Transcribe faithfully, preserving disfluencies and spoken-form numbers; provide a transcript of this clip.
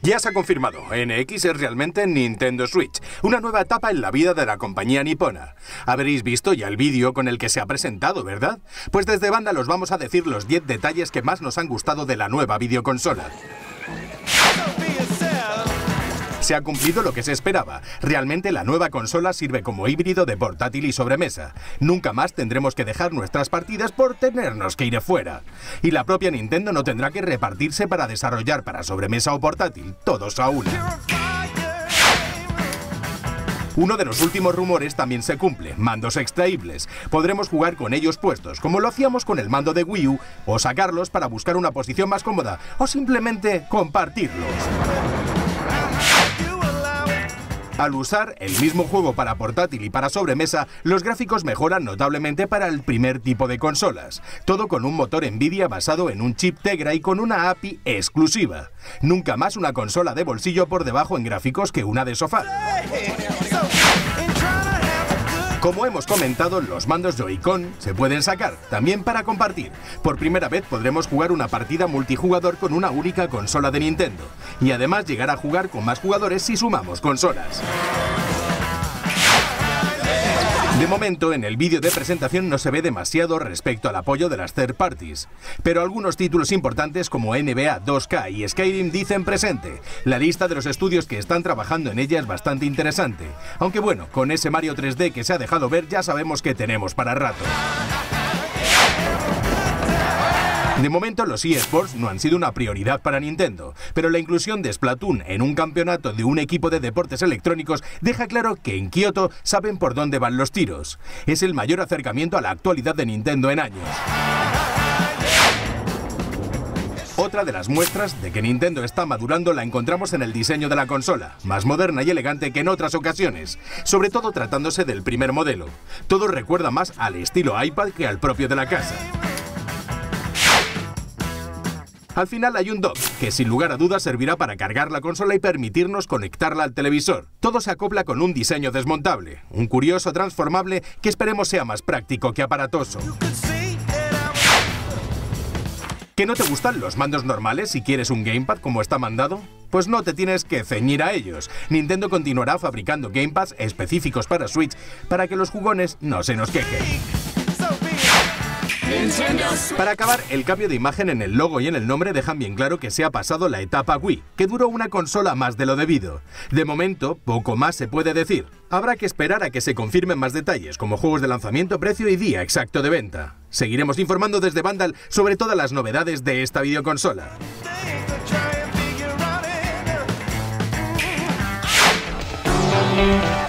Ya se ha confirmado, N X es realmente Nintendo Switch, una nueva etapa en la vida de la compañía nipona. Habréis visto ya el vídeo con el que se ha presentado, ¿verdad? Pues desde Vandal os vamos a decir los diez detalles que más nos han gustado de la nueva videoconsola. Se ha cumplido lo que se esperaba. Realmente la nueva consola sirve como híbrido de portátil y sobremesa. Nunca más tendremos que dejar nuestras partidas por tenernos que ir fuera. Y la propia Nintendo no tendrá que repartirse para desarrollar para sobremesa o portátil, todos a una. Uno de los últimos rumores también se cumple, mandos extraíbles. Podremos jugar con ellos puestos, como lo hacíamos con el mando de Wii U, o sacarlos para buscar una posición más cómoda, o simplemente compartirlos. Al usar el mismo juego para portátil y para sobremesa, los gráficos mejoran notablemente para el primer tipo de consolas. Todo con un motor Nvidia basado en un chip Tegra y con una A P I exclusiva. Nunca más una consola de bolsillo por debajo en gráficos que una de sofá. Como hemos comentado, los mandos Joy-Con se pueden sacar, también para compartir. Por primera vez podremos jugar una partida multijugador con una única consola de Nintendo. Y además llegar a jugar con más jugadores si sumamos consolas. De momento, en el vídeo de presentación no se ve demasiado respecto al apoyo de las third parties, pero algunos títulos importantes como N B A dos K y Skyrim dicen presente. La lista de los estudios que están trabajando en ella es bastante interesante, aunque bueno, con ese Mario tres D que se ha dejado ver ya sabemos que tenemos para rato. De momento los eSports no han sido una prioridad para Nintendo, pero la inclusión de Splatoon en un campeonato de un equipo de deportes electrónicos deja claro que en Kioto saben por dónde van los tiros. Es el mayor acercamiento a la actualidad de Nintendo en años. Otra de las muestras de que Nintendo está madurando la encontramos en el diseño de la consola, más moderna y elegante que en otras ocasiones, sobre todo tratándose del primer modelo. Todo recuerda más al estilo iPad que al propio de la casa. Al final hay un dock, que sin lugar a dudas servirá para cargar la consola y permitirnos conectarla al televisor. Todo se acopla con un diseño desmontable, un curioso transformable que esperemos sea más práctico que aparatoso. ¿Que no te gustan los mandos normales si quieres un gamepad como está mandado? Pues no te tienes que ceñir a ellos. Nintendo continuará fabricando gamepads específicos para Switch para que los jugones no se nos quejen. Para acabar, el cambio de imagen en el logo y en el nombre dejan bien claro que se ha pasado la etapa Wii, que duró una consola más de lo debido. De momento, poco más se puede decir. Habrá que esperar a que se confirmen más detalles, como juegos de lanzamiento, precio y día exacto de venta. Seguiremos informando desde Vandal sobre todas las novedades de esta videoconsola. Yeah.